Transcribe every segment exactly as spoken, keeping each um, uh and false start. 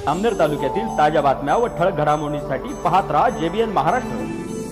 जामनेर तालुक्यातील ताज्या बातम्या व ठळक घडामोडींसाठी पाहत राहा जेबीएन महाराष्ट्र।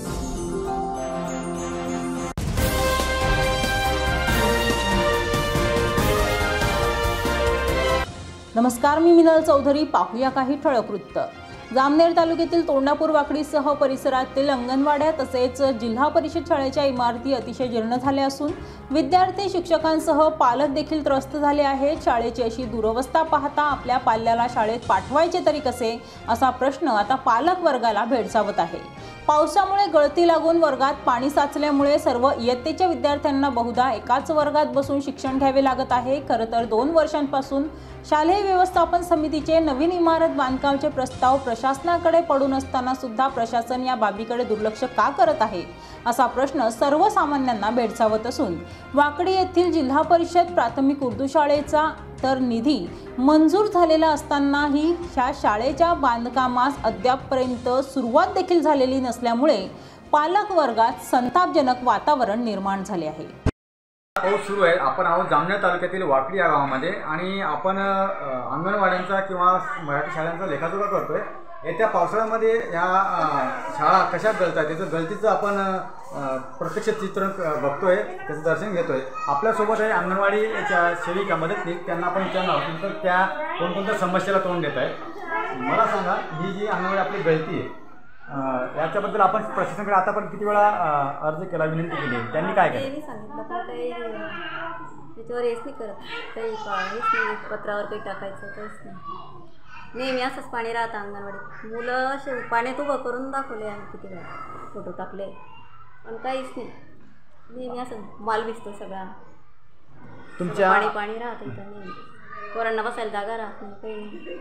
नमस्कार, मी मिनल चौधरी। पाहूया काही ठळक वृत्त। जामनेर तालुक्यातील तोंडापूर वाकडीसह परिसरातील अंगणवाड्या तसेच जिल्हा परिषद शाळेच्या इमारती अतिशय जीर्ण झाल्या असून विद्यार्थी शिक्षकांसह पालक देखील त्रस्त झाले आहेत। शाळेची अशी दुरवस्था पाहता आपल्या पाल्याला शाळेत पाठवायचे तरी कसे, असा प्रश्न आता पालक वर्गाला भेडसावत आहे। पावसामुळे गळती लागून वर्गात पाणी साचल्यामुळे सर्व इयत्तेच्या विद्यार्थ्यांना बहुधा एकाच वर्गात बसून शिक्षण घ्यावे लागत आहे। खरं तर दोन वर्षांपासून शालेय व्यवस्थापन समितीचे नवीन इमारत बांधकामाचे प्रस्ताव प्रशासनाकडे पडून असताना सुद्धा प्रशासन या बाबीकडे दुर्लक्ष का करत आहे, असा प्रश्न सर्वसामान्यांना भेडसावत असून वाकडी येथील जिल्हा परिषद प्राथमिक उर्दू शाळेचा तर निधी मंजूर झालेला असतानाही ह्या शाळेच्या बांधकामास अद्यापपर्यंत सुरुवात देखील झालेली नसल्यामुळे पालक वर्गात संतापजनक वातावरण निर्माण झाले आहे। पाऊस सुरू आहे। आपण आहोत जामनेर तालुक्यातील वाकडी या गावामध्ये आणि आपण अंगणवाड्यांचा किंवा मराठी शाळांचा लेखाजोखा करतोय। येत्या पावसाळ्यामध्ये या शाळा कशा गळतात त्याचं गळतीचं आपण प्रत्यक्ष चित्रण बघतोय, त्याचं दर्शन घेतोय। आपल्यासोबत आहे अंगणवाडीच्या सेविका मदतनीस, त्यांना आपण विचारणार आहोत तर त्या कोणकोणत्या समस्येला तोंड देत आहेत। मला सांगा, ही जी अंगणवाडी आपली गळती आहे याच्याबद्दल आपण प्रशासनाकडे आतापर्यंत किती वेळा अर्ज केला, विनंती केली, त्यांनी काय केलं? मी सांगितलं पण काही त्याच्यावर हेच नाही करत, काही हेच नाही, पत्रावर काही टाकायचं काहीच नाही। नेहमी असंच पाणी राहतं अंगणवाडीत। मुलं असे पाण्यात उभं करून दाखवले आम्ही, किती वेळा फोटो टाकले, पण काहीच नाही। नेहमी असं माल दिसतो सगळा, तुमच्या पाणी पाणी राहतं इथं। नेहमी पोरांना बसायला जागा राहत नाही, काही नाही।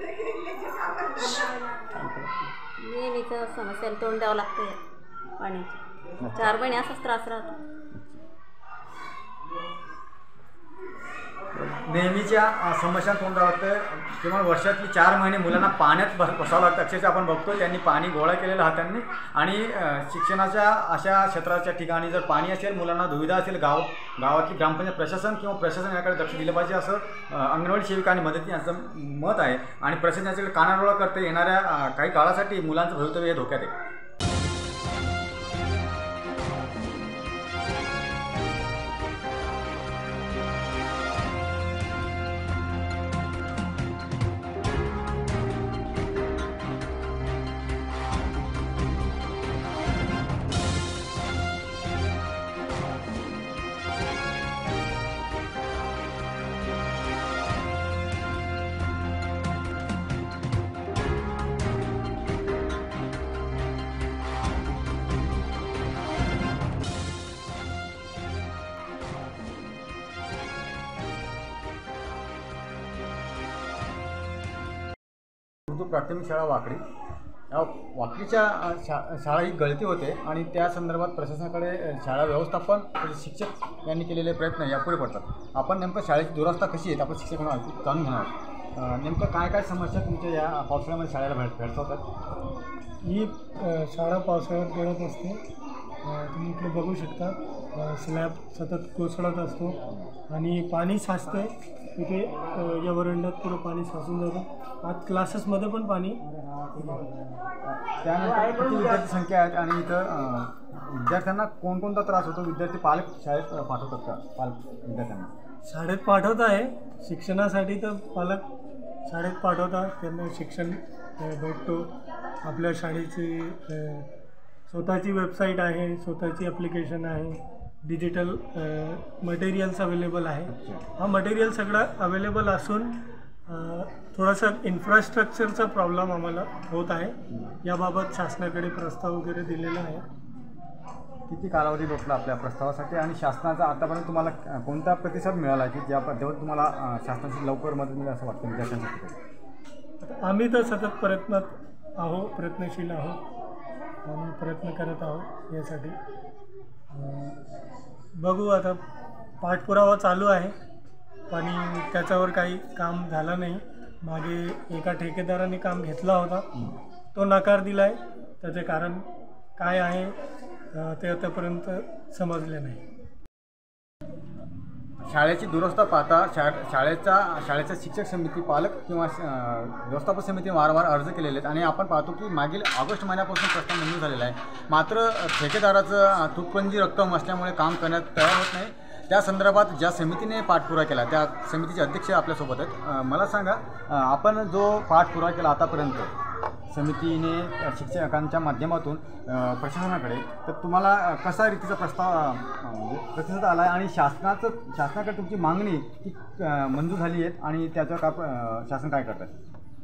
नेहमीचं समस्याला तोंड द्यावं लागतं पाण्याची। चार महिने असाच त्रास राहतो। नेहमीच्या समस्या तोंड द्यावं लागतं। किमान वर्षातली चार महिने मुलांना पाण्यात बस बसावं लागतं। अक्षरशः आपण बघतो त्यांनी पाणी गोळा केलेलं हातांनी आणि शिक्षणाच्या अशा क्षेत्राच्या ठिकाणी जर पाणी असेल, मुलांना दुविधा असेल, गाव गावातली ग्रामपंचायत प्रशासन किंवा प्रशासन याकडे लक्ष दिलं पाहिजे, असं अंगणवाडी सेविका आणि मदतनीस यांचं मत आहे। आणि प्रशासन याच्याकडे कानाडोळा करते। येणाऱ्या काही काळासाठी मुलांचं भवितव्य हे धोक्यात आहे। उर्दू प्राथमिक शाळा वाकडी, या वाकडीच्या शा शाळा ही गळती होते आणि त्या संदर्भात प्रशासनाकडे शाळा व्यवस्थापन शिक्षक यांनी केलेले प्रयत्न यापुढे पडतात। आपण नेमकं शाळेची दुरवस्था कशी आहे आपण शिक्षकांना जाणून घेणार आहोत। नेमकं काय काय समस्या तुमच्या या पावसाळ्यामध्ये शाळेला भेट भेडसावतात? ही शाळा पावसाळ्यात गळत असते। तुम्ही इकडे बघू शकता, स्लॅब सतत कोसळत असतो आणि पाणी साचतं। इथे या वरंड्यात पुरं पाणी साचून जातं। आज क्लासेसमध्ये पण पाणी। त्यानंतर किती विद्यार्थी संख्या आहेत आणि इथं विद्यार्थ्यांना कोणकोणता त्रास होतो? विद्यार्थी पालक शाळेत पाठवतात का? पालक विद्यार्थ्यांना शाळेत पाठवत आहे शिक्षणासाठी, तर पालक शाळेत पाठवतात, त्यांना शिक्षण भेटतो। आपल्या शाळेची स्वतःची वेबसाईट आहे, स्वतःची ॲप्लिकेशन आहे, डिजिटल मटेरियल्स अवेलेबल आहे। हा मटेरियल सगळा अवेलेबल असून थोडासा इन्फ्रास्ट्रक्चरचा प्रॉब्लेम आम्हाला होत आहे। याबाबत शासनाकडे प्रस्ताव वगैरे दिलेला आहे। किती कालावधी लोटला आपल्या प्रस्तावासाठी आणि शासनाचा आतापर्यंत तुम्हाला कोणता प्रतिसाद मिळाला की ज्या पद्धतीवर तुम्हाला शासनाची लवकर मदत मिळेल असं वाटतं विद्यार्थ्यांसाठी? आम्ही तर सतत प्रयत्नात आहो प्रयत्नशील आहोत आणि प्रयत्न करत आहोत यासाठी। बघू, आता पाठपुरावा चालू आहे, पण त्याच्यावर काही काम झालं नाही। मागे एका ठेकेदाराने काम घेतला होता, तो नकार दिला आहे। त्याचे कारण काय आहे ते आतापर्यंत समजले नाही। शाळेची दुरवस्था पाहता शा शाळेचा शाळेच्या शिक्षक समिती पालक किंवा व्यवस्थापन समिती वारंवार अर्ज केलेले आहेत आणि आपण पाहतो की मागील ऑगस्ट महिन्यापासून प्रस्ताव मंजूर झालेला आहे. मात्र ठेकेदाराचं तुटपुंजी रक्कम असल्यामुळे काम करण्यात तयार होत नाही. त्या संदर्भात ज्या समितीने पाठपुरावा केला त्या समितीचे अध्यक्ष आपल्यासोबत आहेत. मला सांगा, आपण जो पाठपुरावा केला आतापर्यंत समितीने शिक्षकांच्या माध्यमातून प्रशासनाकडे, तर तुम्हाला कसा रीतीचा प्रस्ताव म्हणजे प्रतिसाद आला आहे आणि शासनाचं शासनाकडे तुमची मागणी की मंजूर झाली आहे आणि त्याच्यावर का शासन काय करत आहे?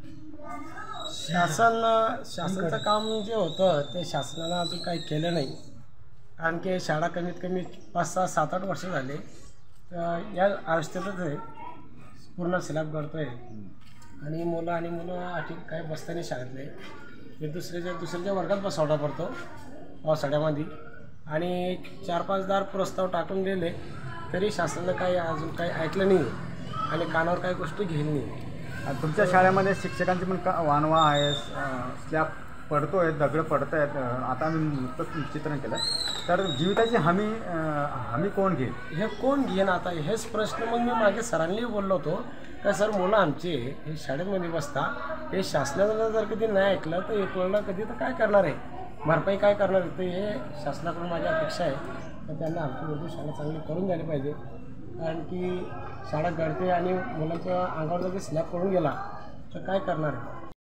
शासन शासनाचं काम जे होतं ते शासनानं अजून काही केलं नाही. कारण की शाळा कमीत कमी पाच सहा सात आठ वर्ष झाले तर या अवस्थेतच आहे, पूर्ण स्लॅब करतो आहे आणि मुलं आणि मुलं आठी काही बसताना शाळेतले ते दुसऱ्याच्या दुसऱ्याच्या वर्गात बसवता पडतो पावसाळ्यामध्ये आणि चार पाच दार प्रस्ताव टाकून दिले तरी शासनानं काही अजून काही ऐकलं नाही आणि कानावर काही गोष्टी घेतली नाही. तुमच्या शाळेमध्ये शिक्षकांची पण का वानवा आहे, स्लॅब पडतो आहे, दगड पडत आहेत, आता मी नुकतंच चित्रण केलं, तर जीविताची हमी हमी कोण घेईल? हे कोण घेईन आता हेच प्रश्न मग मी मागे सरांनी बोललो होतो का सर मुलं आमचे हे शाळेमध्ये बसता हे शासनानं जर कधी नाही ऐकलं तर एक वेळेला कधी तर काय करणार आहे, भरपाई काय करणार आहे, तर हे शासनाकडून माझी अपेक्षा आहे तर त्यांना आमची उर्दू शाळा चांगली करून द्यायला पाहिजे. कारण की शाळा गळते आणि मुलांच्या अंगावर जर स्लॅब पडून गेला तर काय करणार आहे.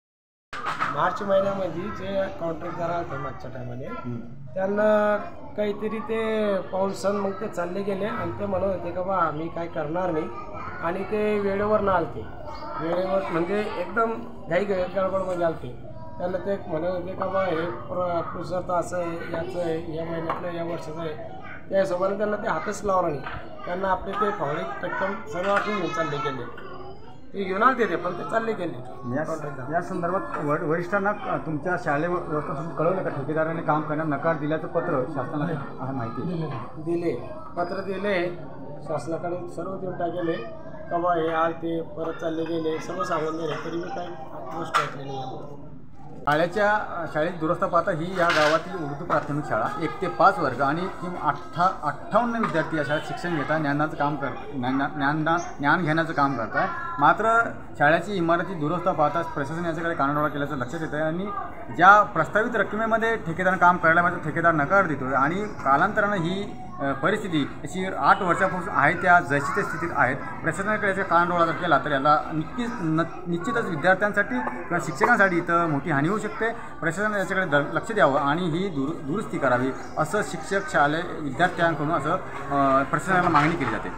मार्च महिन्यामध्ये जे कॉन्ट्रॅक्ट झाला होता मागच्या टायमाने त्यांना काहीतरी ते पाऊन सण मग ते चालले गेले आणि ते म्हणत होते का बा आम्ही काय करणार नाही आणि ते वेळेवर ना आलते, वेळेवर म्हणजे एकदम घाई गडबडमध्ये आलते. त्यांना ते म्हणत होते का बा हे प्र प्रोसेस तर असं आहे, याचं आहे, या महिन्यातलं या वर्षाचं आहे, त्या हिशोबाने त्यांना ते हातच लावला नाही. त्यांना आपले ते फावडे टक्कम सर्व आठवून घेऊन चालले गेले, ते घेऊन आले ते पण ते चालले गेले. या संदर्भात व वरिष्ठांना तुमच्या शाळे व्यवस्थापन कळवलं का ठेकेदाराने काम करण्यास नकार दिल्याचं पत्र शासनाला आहे माहिती दिले दिले पत्र दिले शासनाकडे सर्व देऊन टाकले का बा हे आल ते परत चालले गेले सर्व सांगून दिले तरी मी काही गोष्ट ऐकली नाही. शाळेच्या शाळेत दुरवस्था पाहता ही या गावातील उर्दू प्राथमिक शाळा एक ते पाच वर्ग आणि किम अठ्ठा अठ्ठावन्न विद्यार्थी या शाळेत शिक्षण घेतात, ज्ञानाचं काम कर ज्ञान ज्ञान ज्ञान घेण्याचं काम करत आहे. मात्र शाळेची इमारती दुरवस्था पाहता प्रशासन याच्याकडे कानाडोळा केल्याचं लक्षात येतं आहे आणि ज्या प्रस्तावित रकमेमध्ये ठेकेदार काम करायला पाहिजे ठेकेदार नकार देतो आहे आणि कालांतरानं ही परिस्थिती अशी आठ वर्षापासून आहे त्या जशी त्या स्थितीत आहेत. प्रशासनाकडे याचा कानाडोळा जर केला तर याला नक्कीच न निश्चितच विद्यार्थ्यांसाठी किंवा शिक्षकांसाठी इथं मोठी हानी होऊ शकते. प्रशासनाने याच्याकडे द लक्ष द्यावं आणि ही दुर दुरुस्ती करावी असं शिक्षक शालेय विद्यार्थ्यांकडून असं प्रशासनाला मागणी केली जाते.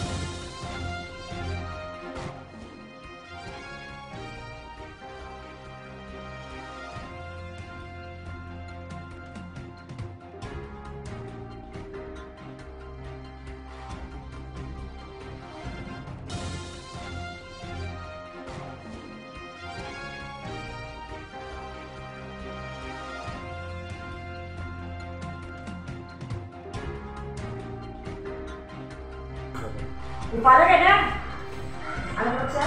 पालक आहे ना आणि पक्षा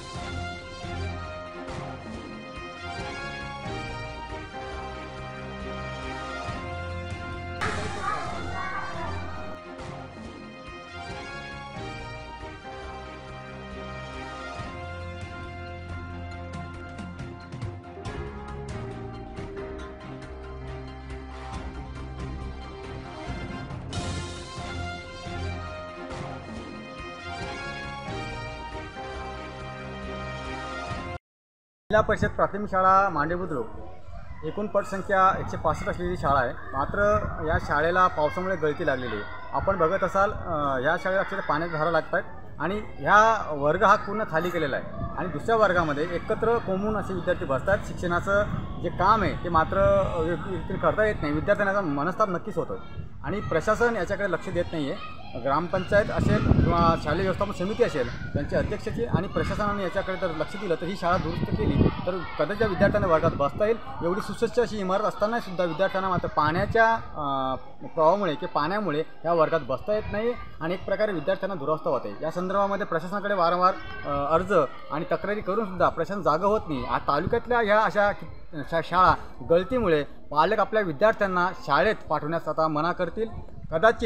जिल्हा परिषद प्राथमिक शाळा मांडे बुद्रुक एकूण पटसंख्या एकशे पासष्ट असलेली शाळा आहे. मात्र या शाळेला पावसामुळे गळती लागलेली आहे. आपण बघत असाल ह्या शाळेला अक्षरशः पाण्यात धारा लागत आहेत आणि ह्या वर्ग हा पूर्ण खाली केलेला आहे आणि दुसऱ्या वर्गामध्ये एकत्र कोंबून असे विद्यार्थी बसतात. शिक्षणाचं जे काम आहे ते मात्र करता येत नाही. विद्यार्थ्यांचा मनस्ताप नक्कीच होतो आणि प्रशासन याच्याकडे लक्ष देत नाही आहे. ग्रामपंचायत असेल किंवा शालेय व्यवस्थापन समिती असेल त्यांचे अध्यक्षाची आणि प्रशासनाने याच्याकडे जर लक्ष दिलं तर ही शाळा दुरुस्त केली तर कदाचित विद्यार्थ्यांना वर्गात बसता येईल. एवढी सुसज्ज अशी इमारत असताना सुद्धा विद्यार्थ्यांना मात्र पाण्याच्या प्रवाहामुळे किंवा पाण्यामुळे या वर्गात बसता येत नाही आणि एक प्रकारे विद्यार्थ्यांना दुरावस्था होते. या संदर्भामध्ये प्रशासनाकडे वारंवार अर्ज आणि तक्रारी करून सुद्धा प्रशासन जागा होत नाही. आज तालुक्यातल्या ह्या अशा शा शाळा गळतीमुळे पालक आपल्या विद्यार्थ्यांना शाळेत पाठवण्यास आता मना करतील. कदाचित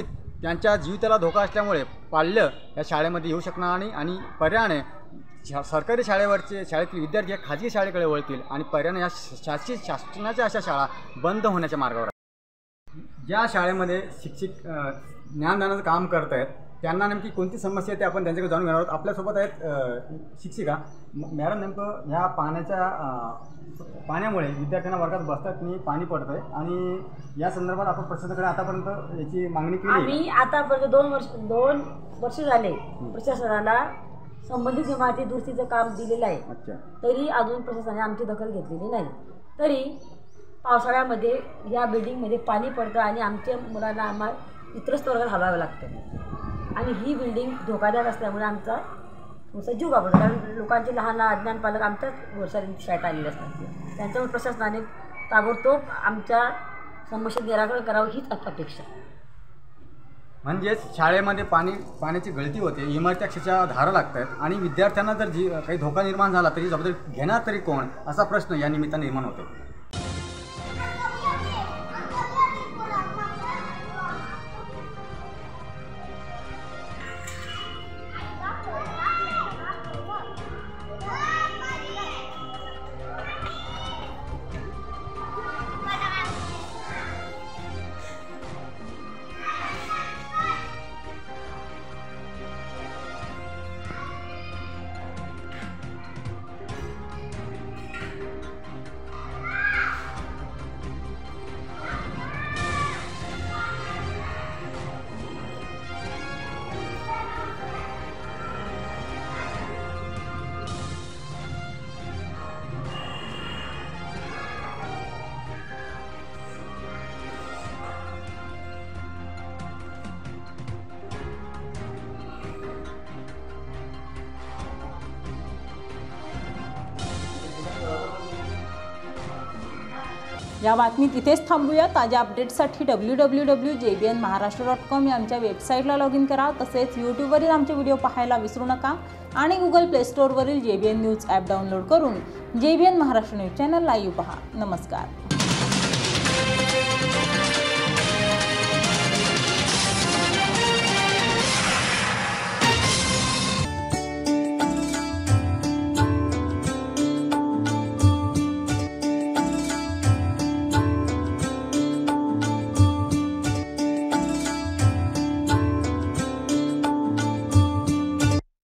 त्यांच्या जीविताला धोका असल्यामुळे पाल्य या शाळेमध्ये येऊ शकणार नाही आणि पर्यायाने शा सरकारी शाळेवरचे शाळेतील विद्यार्थी हे खाजगी शाळेकडे वळतील आणि पर्यायाने या शासकीय शासनाच्या अशा शाळा बंद होण्याच्या मार्गावर आहेत. ज्या शाळेमध्ये शिक्षक ज्ञानदानाचं काम करत आहेत त्यांना नेमकी कोणती समस्या येते आपण त्यांच्याकडे जाणून घेणार आहोत. आपल्यासोबत आहेत शिक्षिका. मॅडम, नेमकं ह्या पाण्याच्या पाण्यामुळे विद्यार्थ्यांना वर्गात बसतात नाही, पाणी पडतं आहे आणि या संदर्भात आपण प्रशासनाकडे आतापर्यंत याची मागणी केली. आम्ही आतापर्यंत दोन वर्ष दोन वर्ष झाले प्रशासनाला संबंधित इमारती दुरुस्तीचं काम दिलेलं आहे. अच्छा. तरी अजून प्रशासनाने आमची दखल घेतलेली नाही. तरी पावसाळ्यामध्ये या बिल्डिंगमध्ये पाणी पडतं आणि आमच्या मुलांना आम्हाला इतरच वर्गात हलवावं लागतं आणि ही बिल्डिंग धोकादायक असल्यामुळे आमचा थोडासा जीव घाबरतो. कारण लोकांचे लहान लहान अज्ञान पालक आमच्याच वर्षाने शाळेत आलेले असतात. त्यांच्यामुळे प्रशासनाने ताबडतोब आमच्या समस्या निराकरण करावं हीच अपेक्षा. म्हणजेच शाळेमध्ये पाणी पाण्याची गळती होते, इमारती अक्षरशः धारा लागत आहेत आणि विद्यार्थ्यांना जर जी काही धोका निर्माण झाला तरी जबाबदारी घेणार तरी कोण, असा प्रश्न या निमित्ताने निर्माण होतो. या बातमीत इथेच थांबूया. ताज्या अपडेट्ससाठी W W W J B N Maharashtra dot com या आमच्या वेबसाईटला लॉग इन करा. तसेच यूट्यूबवरील आमचे व्हिडिओ पाहायला विसरू नका आणि गुगल प्ले स्टोअरवरील J B N news app download करून J B N Maharashtra news channel live पहा. नमस्कार.